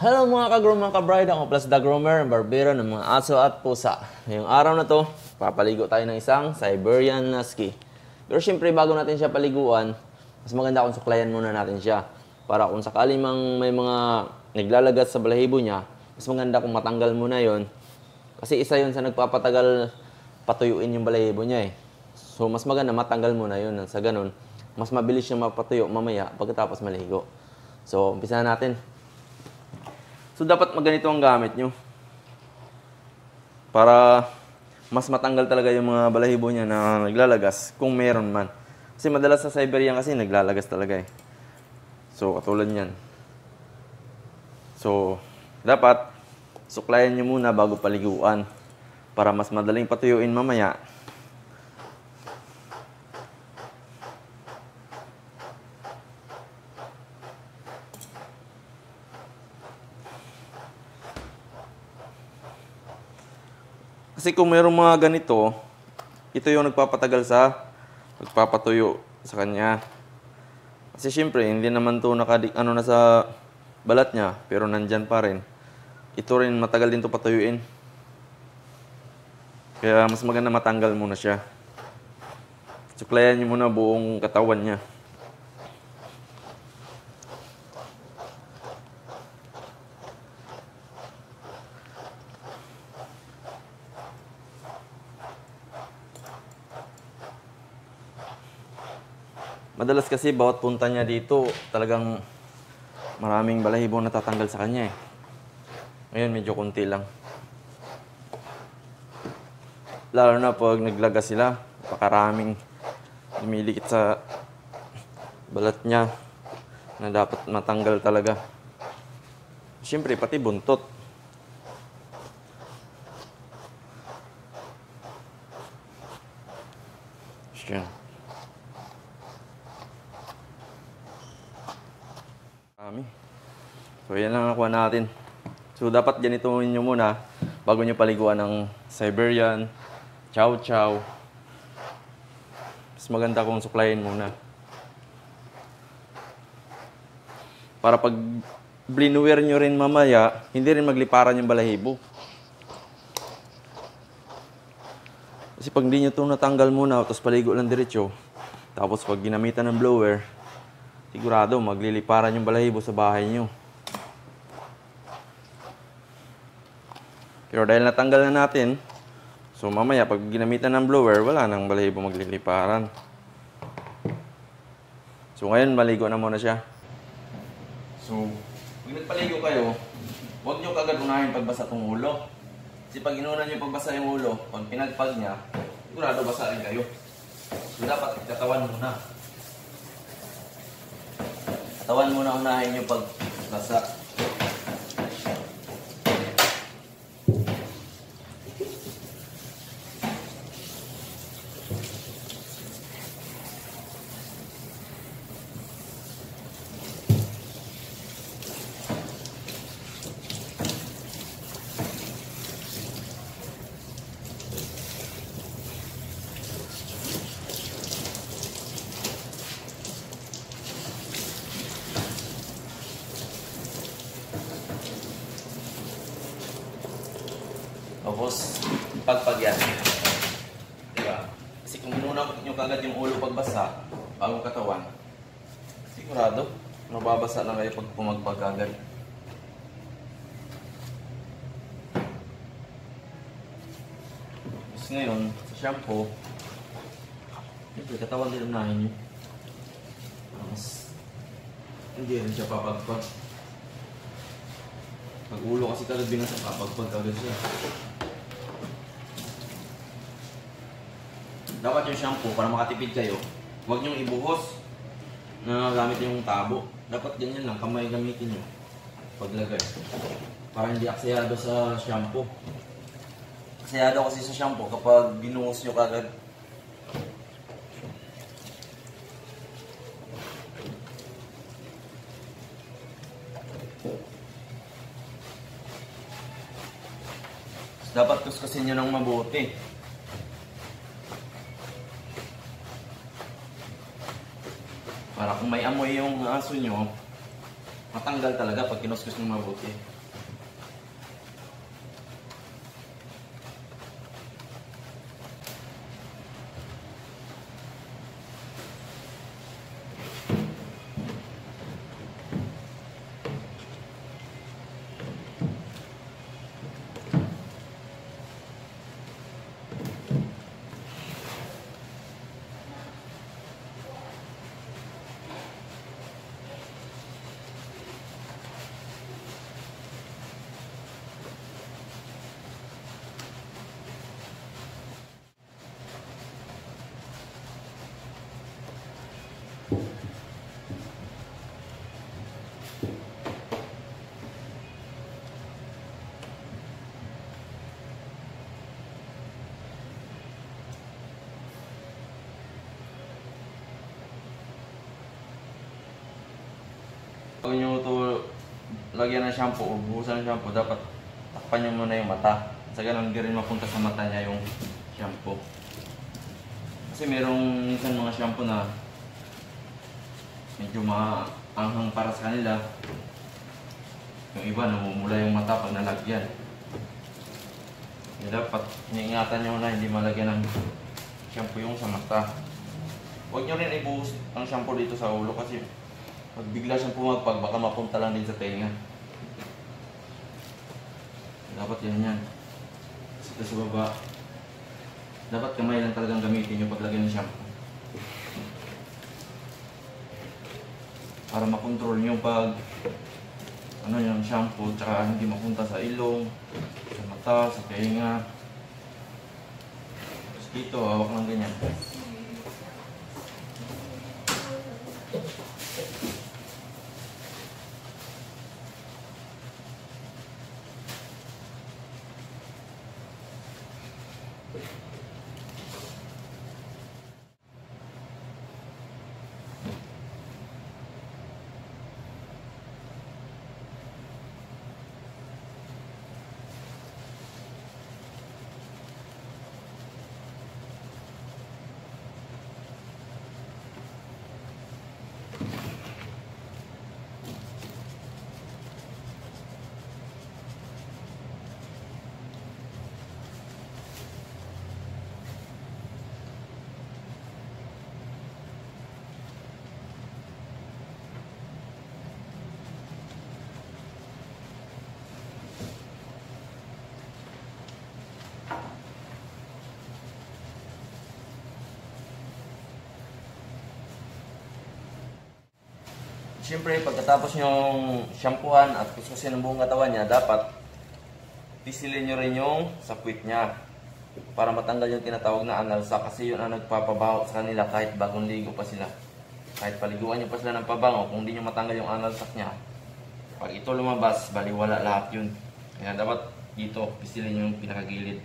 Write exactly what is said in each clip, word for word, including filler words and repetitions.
Hello mga ka-groom, mga ka-bride, ako plus the groomer, barbero ng mga aso at pusa. Ngayong araw na to, papaligo tayo ng isang Siberian Husky. Pero syempre, bago natin siya paliguan, mas maganda kung suklayan muna natin siya. Para kung sakali mang may mga naglalagas sa balahibo niya, mas maganda kung matanggal muna yon. Kasi isa yon sa nagpapatagal patuyuin yung balahibo niya eh. So mas maganda matanggal muna yon. Sa ganun, mas mabilis siya mapatuyo mamaya pagkatapos maligo. So, umpisa na natin. So, dapat maganito ang gamit nyo. Para mas matanggal talaga yung mga balahibo niya na naglalagas, kung meron man. Kasi madalas sa Siberian kasi naglalagas talaga eh. So, katulad niyan. So, dapat suklayan nyo muna bago paliguan. Para mas madaling patuyuin mamaya. Kasi kung mayroong mga ganito, ito yung nagpapatagal sa nagpapatuyo sa kanya. Kasi syempre, hindi naman to nakadik ano na sa balat niya, pero nandyan pa rin. Ito rin matagal din to patuyuin. Kaya mas maganda matanggal muna siya. Suklayan niyo muna buong katawan niya. Madalas kasi bawat punta niya dito, talagang maraming balahibo na natatanggal sa kanya eh. Ngayon medyo konti lang. Lalo na pag naglagas sila, pakaraming lumilikit sa balat niya na dapat matanggal talaga. Siyempre, pati buntot. Siya. So, yan lang nakuha natin. So, dapat ganitoin nyo muna bago nyo paliguan ng Siberian, Chow Chow. Mas maganda kung suklayin muna. Para pag blinuwer nyo rin mamaya, hindi rin magliparan yung balahibo. Kasi pag hindi nyo ito natanggal muna, tapos paligo lang diretso, tapos pag ginamitan ng blower, sigurado magliliparan yung balahibo sa bahay nyo. Pero dahil natanggal na natin, so mamaya pag ginamitan ng blower, wala nang balahibo magliliparan. So ngayon, maligo na muna siya. So, pag nagpaligo kayo, huwag nyo kagad unahin pagbasa itong ulo. Kasi pag inuna nyo pagbasa yung ulo, pag pinagpag niya, sigurado basa rin kayo. So dapat katawan muna. Katawan muna unahin nyo pagbasa. Tapos, pagpag yan. Diba? Kasi kung inuna nyo kagad yung ulo pagbasa, bago katawan, sigurado, mababasa lang kayo pag pumagpag kagad. Tapos ngayon, sa shampoo, ito, katawan din unahin nyo. Tapos, hindi rin siya papagpag. Pag ulo kasi kagad binasa, papagpag kagad siya. Dapat yung shampoo, para makatipid kayo, huwag nyong ibuhos na gamit yung tabo. Dapat ganyan lang, kamay gamitin nyo paglagay. Para hindi aksayado sa shampoo. Aksayado kasi sa shampoo kapag binuhos nyo kagad. Dapat kuskusin nyo ng mabuti. Para kung may amoy yung aso nyo, matanggal talaga pag kinuskus nyo mabuti. Pag nyo ito lagyan ng shampoo o buhusan ng shampoo, dapat takpan nyo muna yung mata. Sa ganun, hindi rin mapunta sa mata niya yung shampoo. Kasi merong minsan mga shampoo na medyo maanghang para sa kanila. Yung iba, namumula yung mata pag nalagyan. Kaya dapat iniingatan nyo na hindi malagyan ng shampoo yung sa mata. Huwag nyo rin ibuhos ang shampoo dito sa ulo kasi pag bigla siyang pumagpag, baka mapunta lang din sa tenga. Dapat yan yan. Ito sa baba. Dapat kamay lang talagang gamitin yung paglagyan ng shampoo. Para makontrol nyo pag ano yung shampoo, tsaka hindi mapunta sa ilong, sa mata, sa tenga. Tapos dito, hawak lang ganyan. Siyempre, pagkatapos nyong shampoohan at kuskusin ang buong katawan niya, dapat pisilin nyo rin yung sakwit niya para matanggal yung tinatawag na anal sac, kasi yun ang nagpapabaho sa kanila kahit bagong ligo pa sila. Kahit paliguan nyo pa sila ng pabango, kung hindi nyo matanggal yung anal sac niya, pag ito lumabas, baliwala lahat yun. Kaya dapat dito, pisilin nyo yung pinakagilid.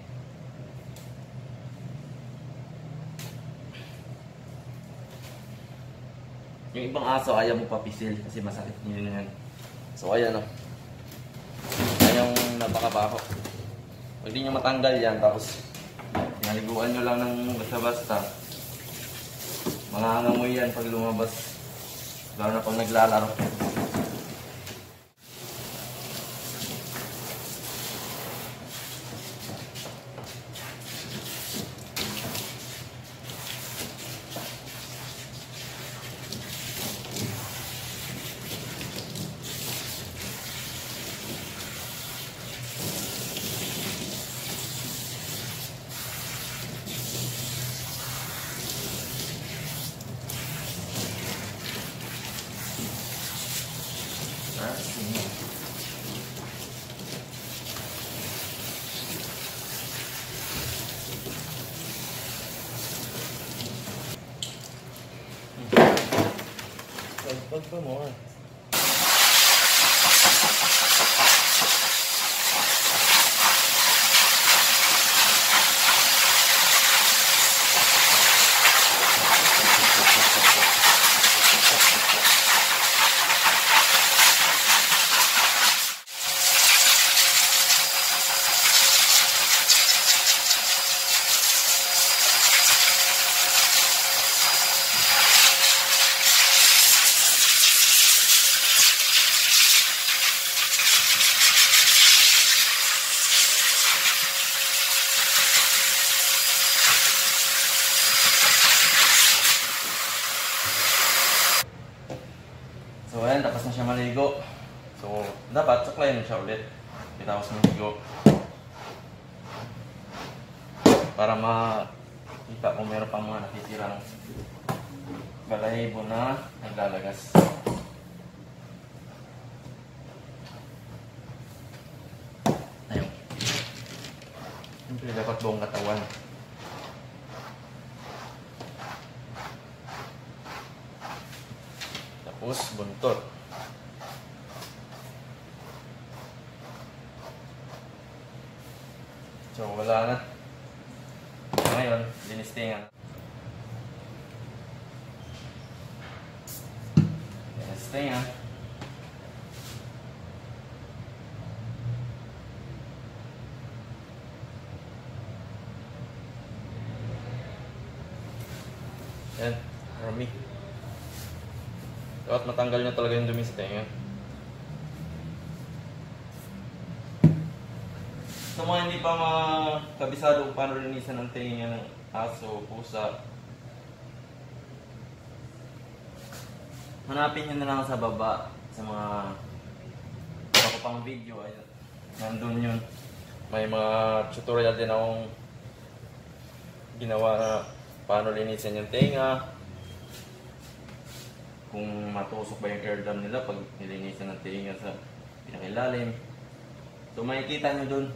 Yung ibang aso ayaw mo papisil kasi masakit nyo yan. So ayan o. Ayan yung napakabaho. Pag di nyo matanggal yan, tapos naliguan nyo lang ng basta-basta, mangangamoy yan pag lumabas. Lalo na pag naglalaro. Pag pa mo ah. So ayan, tapos na siya maligo. So dapat suklayin mo siya ulit. Pitapos mo ligo. Para makita kung meron pang mga natitirang balahibo na naglalagas. Ayun. Siyempre dapat buong katawan. Tapos buntot. So wala na. Ngayon, linistingan. Linistingan. Yan, marami. Dapat matanggal niya talaga yung dumi sa tenga. Sa mga hindi pa makabisado kung paano linisan ng tenga ng aso, pusa, hanapin nyo na lang sa baba sa mga iba ko pang video. Ayun, nandun yun. May mga tutorial din akong ginawa na paano linisin yung tenga, kung matusok ba yung air drum nila pag nilinisan ng tenga sa pinakilalim. So makikita nyo dun.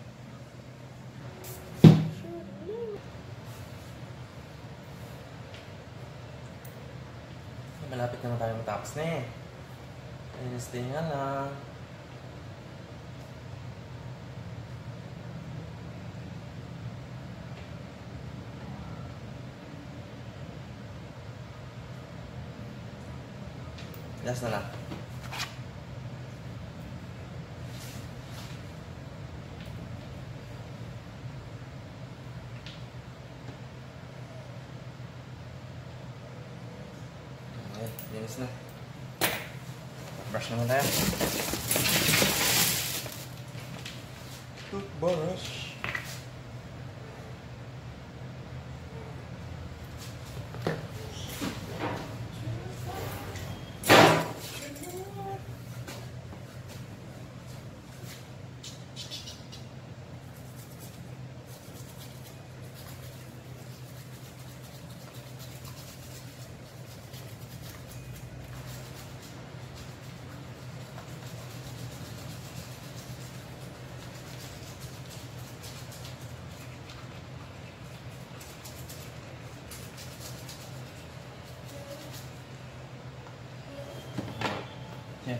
Malapit naman tayo matapos na eh. Linis tenga lang. Last na lang. Okay, linis na. Brush naman tayo. Toothbrush. Yeah.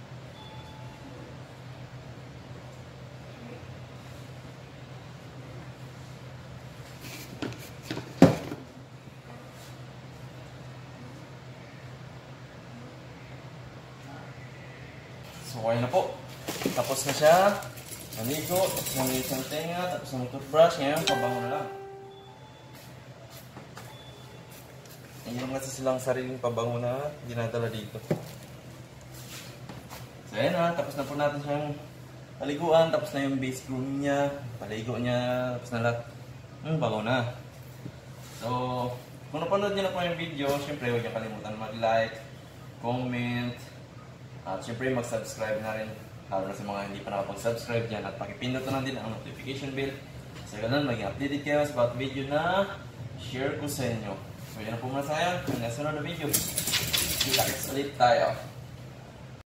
So, okay na po. Tapos na siya. Naligo, tapos naligo ng tenga, tapos ng toothbrush. Ngayon, pabango na lang. Mayroon kasi silang sariling pabango na dinadala dito. So, ayan na. Tapos na po natin siyang paliguan. Tapos na yung base groom niya. Paligo niya. Tapos na lahat. Hmm, bango na. So, kung napanood niyo na po yung video, syempre huwag niyo kalimutan mag-like, comment, at syempre mag-subscribe na rin. Lalo na sa mga hindi pa nakapag-subscribe dyan. At pakipindot na lang din ang notification bell. So, ganun, maging updated kayo sa bawat video na share ko sa inyo. So, yan na po muna sa akin. Hanggang sa sunod na video. Kita-kits ulit tayo.